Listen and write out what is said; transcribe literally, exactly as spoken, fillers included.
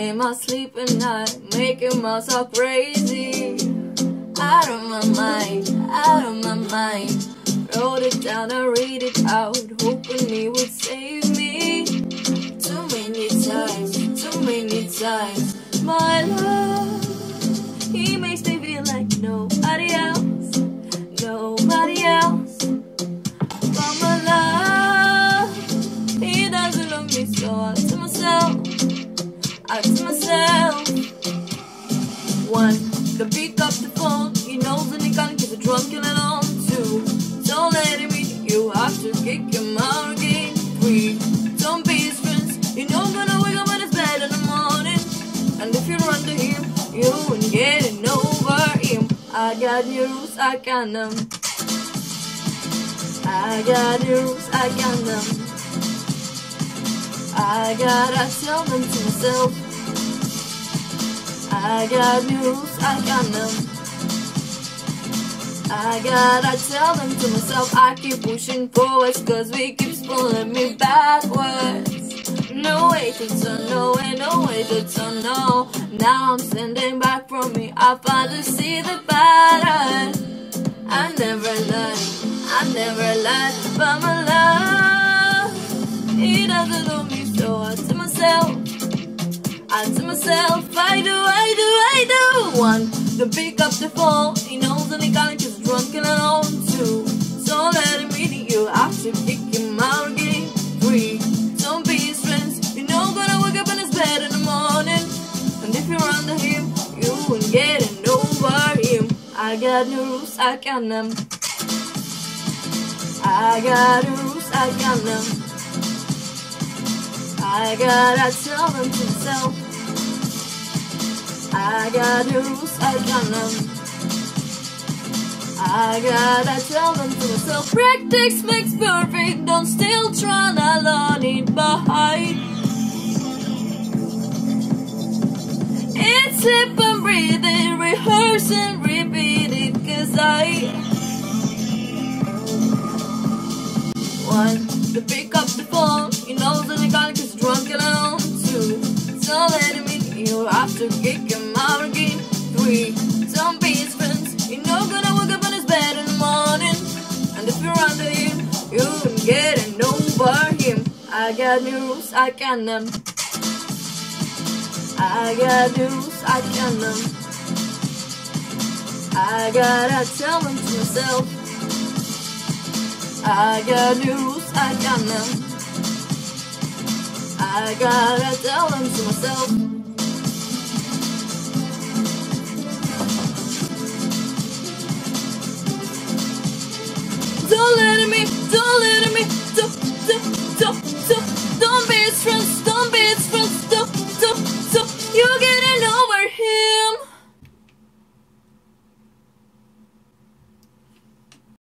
in my sleep at night, making myself crazy. Out of my mind, out of my mind. Wrote it down and read it out, hoping he would save me. Too many times, too many times. My love, he makes me feel like nobody else, nobody else. But my love, he doesn't love me, so I to myself, I to myself. One, the pick up the phone, he knows that he can't keep it drunk and alone. Two, don't let him in, you have to kick him out again. Three, don't be his friends, you know gonna wake up in his bed in the morning. And if you run to him, you ain't getting over him. I got new rules, I got them. I got new rules, I got them. I gotta tell them to myself. I got new rules, I got them. I gotta tell them to myself. I keep pushing forwards, cause we keep pulling me backwards. No way to turn, no way, no way to turn, no. Now I'm standing back from me, I finally see the pattern. I never lied, I never lied. But my love, he doesn't love me, so I to myself, I to myself, I do, I do, I do. One, to pick up the phone, he knows that he can't just drunk and alone. Two, so let him in, you have to kick him out again. Three, don't be his friends, you know gonna wake up in his bed in the morning. And if you're under him, you ain't getting over him. I got new rules, I got them. I got new rules, I got them. I gotta tell them to myself. I got new rules, I got them. I gotta tell them to myself. Practice makes perfect, don't still try to learn it behind. It's sleep and breathe it, rehearse and repeat it, cause I one, to pick up the phone, he knows that he can't get drunk and alone. Two, so let him in, you have to kick him out again. Three, don't be his friends, you know gonna wake up in his bed in the morning. And if you're under him, you ain't getting over him. I got new rules, I got them. I got new rules, I got them. I gotta tell them to myself. I got new rules, I got them. I gotta tell them to myself. Don't let me, don't let me, don't, don't.